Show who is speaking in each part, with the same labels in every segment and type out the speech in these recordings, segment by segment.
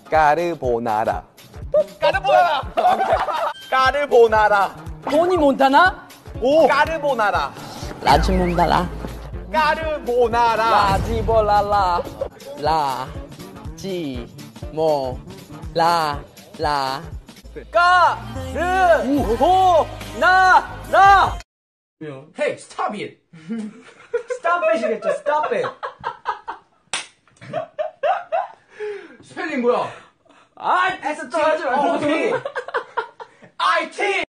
Speaker 1: 까르보나라. 까르보나라.
Speaker 2: 토니 몬타나?
Speaker 1: 오. 까르보나라.
Speaker 2: 라지 몬달라.
Speaker 1: 까르보나라.
Speaker 2: 라지볼라라. 라지모라라. 까르보나라.
Speaker 3: Hey, stop it! Stop it이겠죠, stop it! 스펠링 뭐야? S 좀 하지 말고 IT!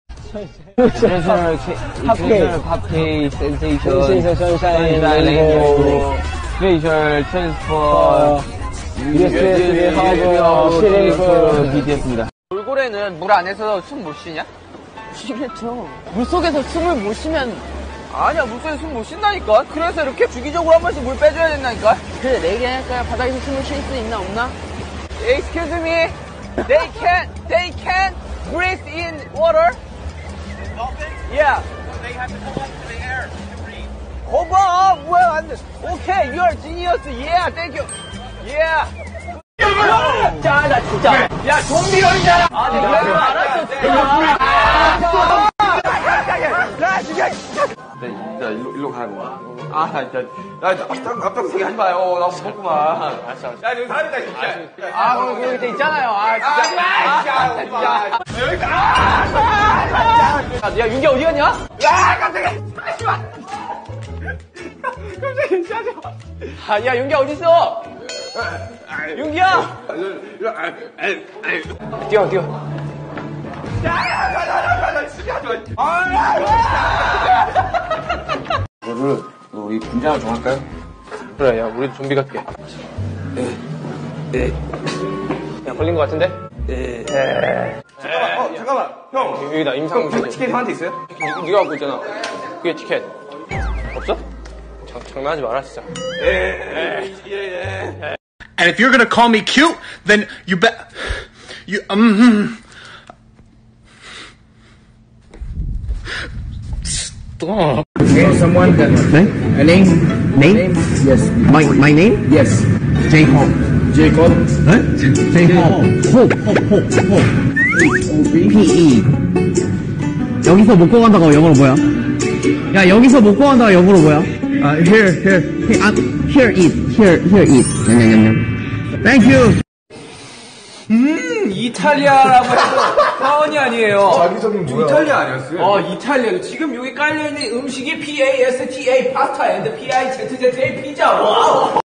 Speaker 4: 팝케이 센세이션 선샤인 레인보우 스페셜 트랜스퍼 USB 하고 시리프 BTS입니다.
Speaker 5: 돌고래는 물 안에서 숨 못 쉬냐?
Speaker 2: 쉬겠죠. 물속에서 숨을 못 쉬면
Speaker 5: 아니야, 물속에서 숨 못 쉰다니까. 그래서 이렇게 주기적으로 한 번씩 물 빼줘야 된다니까.
Speaker 2: 그래, 내기 할까요? 바닥에서 숨을 쉴 수 있나 없나?
Speaker 5: Excuse me, they can't breathe in water. Yeah. They have to go up to the air to breathe. 거봐, 뭐야, 안 돼. Okay, you are genius. Yeah, thank you. Yeah.
Speaker 2: 자, 나 진짜.
Speaker 5: 야, 좀비 걸리잖아.
Speaker 2: 아, 내가 알았어.
Speaker 5: 야, 진짜.
Speaker 4: 나 일로 가는 거야. 앞장서기 하지 마요. 나 무섭구만. 알았어.
Speaker 5: 야, 여기 사람이다, 진짜. 아, 그럼 여기 있잖아요. 아, 진짜. 진짜. 여기, 야, 윤기 어디 갔냐? 야, 깜짝이야. 깜짝이야, 짜지 마. 야, 윤기 어딨어? 윤기야! 뛰어.
Speaker 4: 이거를 우리 분장을 좀 할까요?
Speaker 5: 그래, 야, 우리 좀비 같게. 야, 걸린 것 같은데?
Speaker 4: 잠깐만. 형.
Speaker 5: 여기다, 임상.
Speaker 4: 형, 티켓 형한테 있어요?
Speaker 5: 네가 갖고 있잖아. 그게 티켓. 없어? 장난하지 마라, 진짜.
Speaker 6: And if you're gonna call me cute, then you bet you stop.
Speaker 3: Okay, someone that... A name? Name? Yes. My name? Yes. Jacob. Jacob? Jacob. Hope. P-E. 여기서 먹고 간다가 영어로 뭐야? 야, 여기서 먹고 간다가 영어로 뭐야? Here eat. Thank you.
Speaker 5: 이탈리아라고 해서 사원이 아니에요.
Speaker 4: 자기적인 뭐야? 이탈리아 아니었어요?
Speaker 5: 이탈리아. 지금 여기 깔려있는 음식이 PASTA, 파스타, and PIZZA, 피자. 와우.